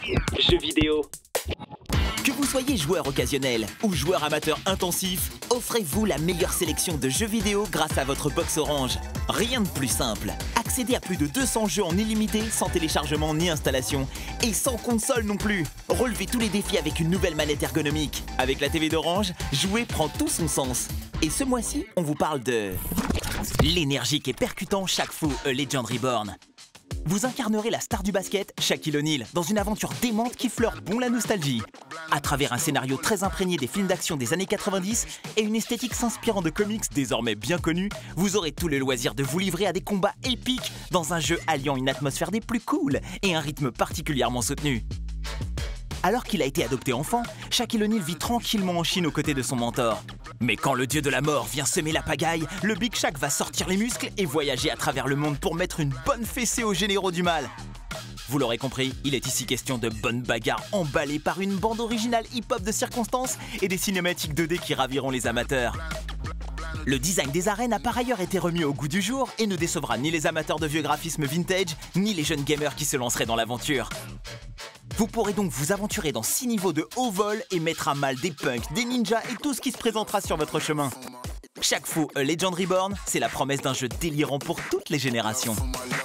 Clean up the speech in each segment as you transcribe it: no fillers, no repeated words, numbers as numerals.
Jeux vidéo. Que vous soyez joueur occasionnel ou joueur amateur intensif, offrez-vous la meilleure sélection de jeux vidéo grâce à votre box Orange. Rien de plus simple. Accédez à plus de 200 jeux en illimité, sans téléchargement ni installation. Et sans console non plus. Relevez tous les défis avec une nouvelle manette ergonomique. Avec la TV d'Orange, jouer prend tout son sens. Et ce mois-ci, on vous parle de... l'énergique et percutant Shaq Fu A Legend Reborn. Vous incarnerez la star du basket, Shaquille O'Neal, dans une aventure démente qui fleure bon la nostalgie. À travers un scénario très imprégné des films d'action des années 90 et une esthétique s'inspirant de comics désormais bien connus, vous aurez tout le loisir de vous livrer à des combats épiques dans un jeu alliant une atmosphère des plus cool et un rythme particulièrement soutenu. Alors qu'il a été adopté enfant, Shaquille O'Neal vit tranquillement en Chine aux côtés de son mentor. Mais quand le dieu de la mort vient semer la pagaille, le Big Shaq va sortir les muscles et voyager à travers le monde pour mettre une bonne fessée aux généraux du mal. Vous l'aurez compris, il est ici question de bonnes bagarres emballées par une bande originale hip-hop de circonstances et des cinématiques 2D qui raviront les amateurs. Le design des arènes a par ailleurs été remis au goût du jour et ne décevra ni les amateurs de vieux graphismes vintage, ni les jeunes gamers qui se lanceraient dans l'aventure. Vous pourrez donc vous aventurer dans 6 niveaux de haut vol et mettre à mal des punks, des ninjas et tout ce qui se présentera sur votre chemin. Shaq Fu A Legend Reborn, c'est la promesse d'un jeu délirant pour toutes les générations.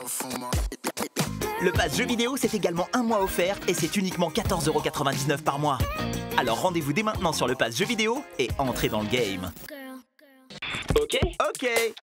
Le pass jeux vidéo, c'est également un mois offert et c'est uniquement 14,99 € par mois. Alors rendez-vous dès maintenant sur le pass jeux vidéo et entrez dans le game. Ok? Ok.